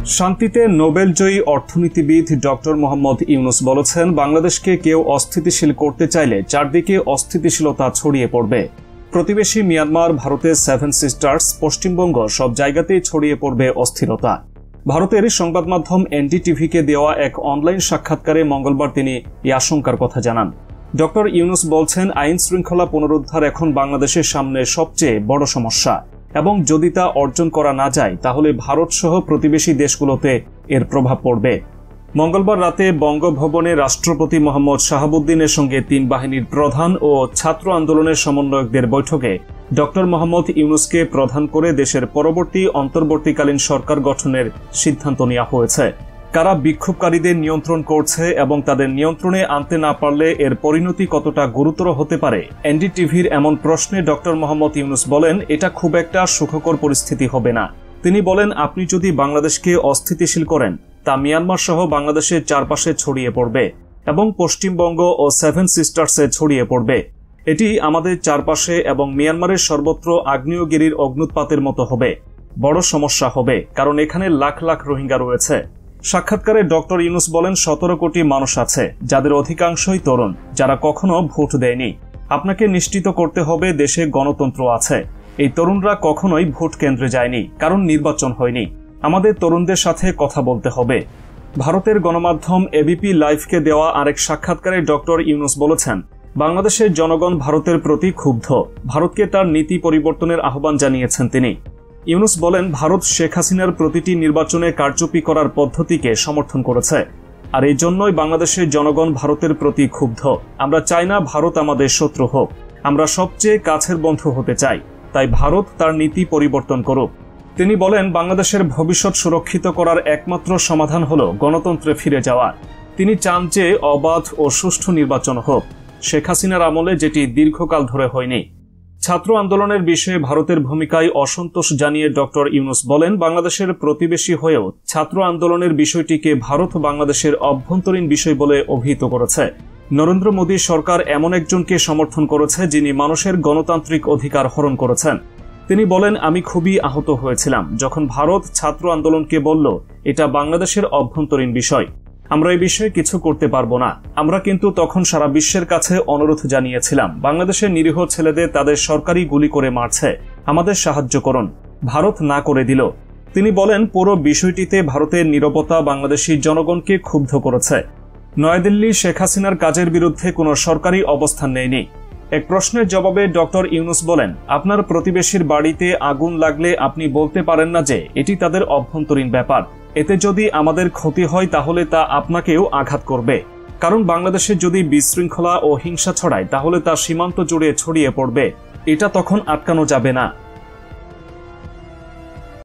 শান্তিতে নোবেলজয়ী অর্থনীতিবিদ ডক্টর মোহাম্মদ ইউনুস বলেছেন, বাংলাদেশকে কেউ অস্থিতিশীল করতে চাইলে চারদিকে অস্থিতিশীলতা ছড়িয়ে পড়বে। প্রতিবেশী মিয়ানমার, ভারতের সেভেন সিস্টার্স, পশ্চিমবঙ্গ সব জায়গাতেই ছড়িয়ে পড়বে অস্থিরতা। ভারতের সংবাদ মাধ্যম এনডিটিভিকে দেওয়া এক অনলাইন সাক্ষাৎকারে মঙ্গলবার তিনি এই আশঙ্কার কথা জানান। ডক্টর ইউনুস বলছেন, আইন শৃঙ্খলা পুনরুদ্ধার এখন বাংলাদেশের সামনে সবচেয়ে বড় সমস্যা এবং যদি তা অর্জন করা না যায় তাহলে ভারত সহ প্রতিবেশী দেশগুলোতে এর প্রভাব পড়বে। মঙ্গলবার রাতে বঙ্গভবনে রাষ্ট্রপতি মোহাম্মদ শাহাবুদ্দিনের সঙ্গে তিন বাহিনীর প্রধান ও ছাত্র আন্দোলনের সমন্বয়কদের বৈঠকে ডক্টর মোহাম্মদ ইউনুসকে প্রধান করে দেশের পরবর্তী অন্তর্বর্তীকালীন সরকার গঠনের সিদ্ধান্ত নেওয়া হয়েছে। কারা বিক্ষোভকারীদের নিয়ন্ত্রণ করছে এবং তাদের নিয়ন্ত্রণে আনতে না পারলে এর পরিণতি কতটা গুরুতর হতে পারে, এনডিটিভির এমন প্রশ্নে ডক্টর মোহাম্মদ ইউনুস বলেন, এটা খুব একটা সুখকর পরিস্থিতি হবে না। তিনি বলেন, আপনি যদি বাংলাদেশকে অস্থিতিশীল করেন তা মিয়ানমার সহ বাংলাদেশের চারপাশে ছড়িয়ে পড়বে এবং পশ্চিমবঙ্গ ও সেভেন সিস্টার্সে ছড়িয়ে পড়বে। এটি আমাদের চারপাশে এবং মিয়ানমারের সর্বত্র আগ্নেয়গিরির অগ্নুৎপাতের মতো হবে। বড় সমস্যা হবে, কারণ এখানে লাখ লাখ রোহিঙ্গা রয়েছে। সাক্ষাৎকারে ডক্টর ইউনুস বলেন, 17 কোটি মানুষ আছে যাদের অধিকাংশই তরুণ, যারা কখনো ভোট দেয়নি। আপনাকে নিশ্চিত করতে হবে দেশে গণতন্ত্র আছে। এই তরুণরা কখনোই ভোট কেন্দ্রে যায়নি, কারণ নির্বাচন হয়নি। আমাদের তরুণদের সাথে কথা বলতে হবে। ভারতের গণমাধ্যম এবিপি লাইভকে দেওয়া আরেক সাক্ষাৎকারে ডক্টর ইউনুস বলেছেন, বাংলাদেশের জনগণ ভারতের প্রতি ক্ষুব্ধ। ভারতকে তার নীতি পরিবর্তনের আহ্বান জানিয়েছেন তিনি। ইউনুস বলেন, ভারত শেখ হাসিনার প্রতিটি নির্বাচনে কারচুপি করার পদ্ধতিকে সমর্থন করেছে, আর এই জন্যই বাংলাদেশের জনগণ ভারতের প্রতি ক্ষুব্ধ। আমরা চাই না ভারত আমাদের শত্রু হোক, আমরা সবচেয়ে কাছের বন্ধু হতে চাই। তাই ভারত তার নীতি পরিবর্তন করুক। তিনি বলেন, বাংলাদেশের ভবিষ্যৎ সুরক্ষিত করার একমাত্র সমাধান হল গণতন্ত্রে ফিরে যাওয়া। তিনি চান যে অবাধ ও সুষ্ঠু নির্বাচন হোক, শেখ হাসিনার আমলে যেটি দীর্ঘকাল ধরে হয়নি। ছাত্র আন্দোলনের বিষয়ে ভারতের ভূমিকায় অসন্তোষ জানিয়ে ডক্টর ইউনুস বলেন, বাংলাদেশের প্রতিবেশী হয়েও ছাত্র আন্দোলনের বিষয়টিকে ভারত বাংলাদেশের অভ্যন্তরীণ বিষয় বলে অভিহিত করেছে। নরেন্দ্র মোদী সরকার এমন একজনকে সমর্থন করেছে যিনি মানুষের গণতান্ত্রিক অধিকার হরণ করেছেন। তিনি বলেন, আমি খুবই আহত হয়েছিলাম যখন ভারত ছাত্র আন্দোলনকে বলল এটা বাংলাদেশের অভ্যন্তরীণ বিষয়, আমরা এই বিষয়ে কিছু করতে পারবো না। আমরা কিন্তু তখন সারা বিশ্বের কাছে অনুরোধ জানিয়েছিলাম, বাংলাদেশের নিরীহ ছেলেদের তাদের সরকারি গুলি করে মারছে, আমাদের সাহায্য করুন। ভারত না করে দিল। তিনি বলেন, পুরো বিষয়টিতে ভারতের নীরবতা বাংলাদেশি জনগণকে ক্ষুব্ধ করেছে। নয়াদিল্লি শেখ হাসিনার কাজের বিরুদ্ধে কোনো সরকারি অবস্থান নেয়নি। এক প্রশ্নের জবাবে ডক্টর ইউনুস বলেন, আপনার প্রতিবেশীর বাড়িতে আগুন লাগলে আপনি বলতে পারেন না যে এটি তাদের অভ্যন্তরীণ ব্যাপার। এতে যদি আমাদের ক্ষতি হয় তাহলে তা আপনাকেও আঘাত করবে, কারণ বাংলাদেশে যদি বিশৃঙ্খলা ও হিংসা ছড়ায় তাহলে তা সীমান্ত জুড়ে ছড়িয়ে পড়বে। এটা তখন আটকানো যাবে না।